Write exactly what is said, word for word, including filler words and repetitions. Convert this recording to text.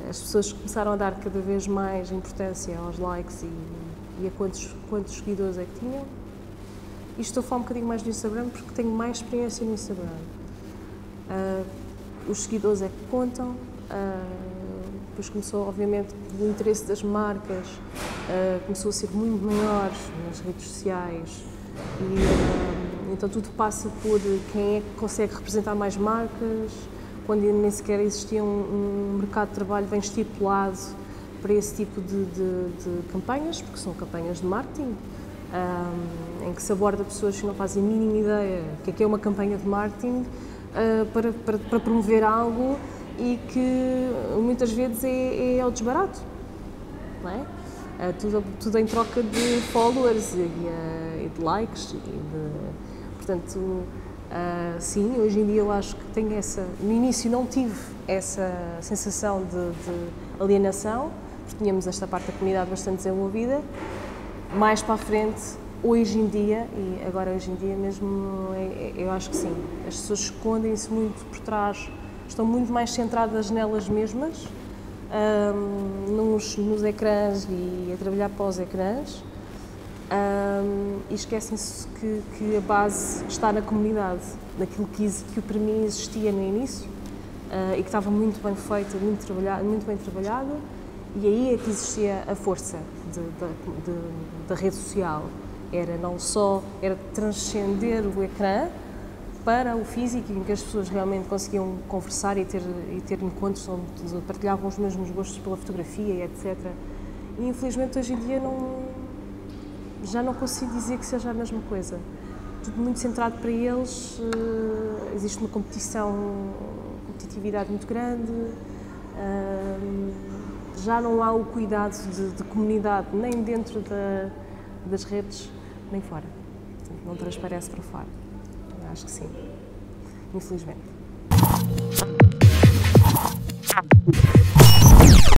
as pessoas começaram a dar cada vez mais importância aos likes e, e a quantos, quantos seguidores é que tinham. E estou a falar um bocadinho mais do Instagram porque tenho mais experiência no Instagram. Uh, os seguidores é que contam, uh, depois começou, obviamente, o interesse das marcas, uh, começou a ser muito maior nas redes sociais e uh, então tudo passa por quem é que consegue representar mais marcas, quando nem sequer existia um, um mercado de trabalho bem estipulado para esse tipo de, de, de campanhas, porque são campanhas de marketing, um, em que se aborda pessoas que não fazem a mínima ideia do que é, que é uma campanha de marketing uh, para, para, para promover algo e que muitas vezes é, é ao desbarato, não é? Uh, tudo, tudo em troca de followers e, uh, e de likes, e de, portanto, uh, sim, hoje em dia eu acho que tenho essa, no início não tive essa sensação de, de alienação, porque tínhamos esta parte da comunidade bastante desenvolvida. Mais para a frente, hoje em dia, e agora hoje em dia mesmo, é, é, eu acho que sim, as pessoas escondem-se muito por trás, estão muito mais centradas nelas mesmas, um, nos, nos ecrãs e a trabalhar para os ecrãs, um, e esquecem-se que, que a base está na comunidade, naquilo que, que para mim existia no início, uh, e que estava muito bem feito, muito, trabalhado, muito bem trabalhado. E aí é que existia a força de, de, de, da rede social. Era não só era transcender o ecrã para o físico, em que as pessoas realmente conseguiam conversar e ter, e ter encontros onde partilhavam os mesmos gostos pela fotografia e etcétera. E infelizmente hoje em dia não, já não consigo dizer que seja a mesma coisa. Tudo muito centrado para eles, uh, existe uma competição, competitividade muito grande. Uh, Já não há o cuidado de, de comunidade, nem dentro da, das redes, nem fora. Portanto, não transparece para fora. Eu acho que sim, infelizmente.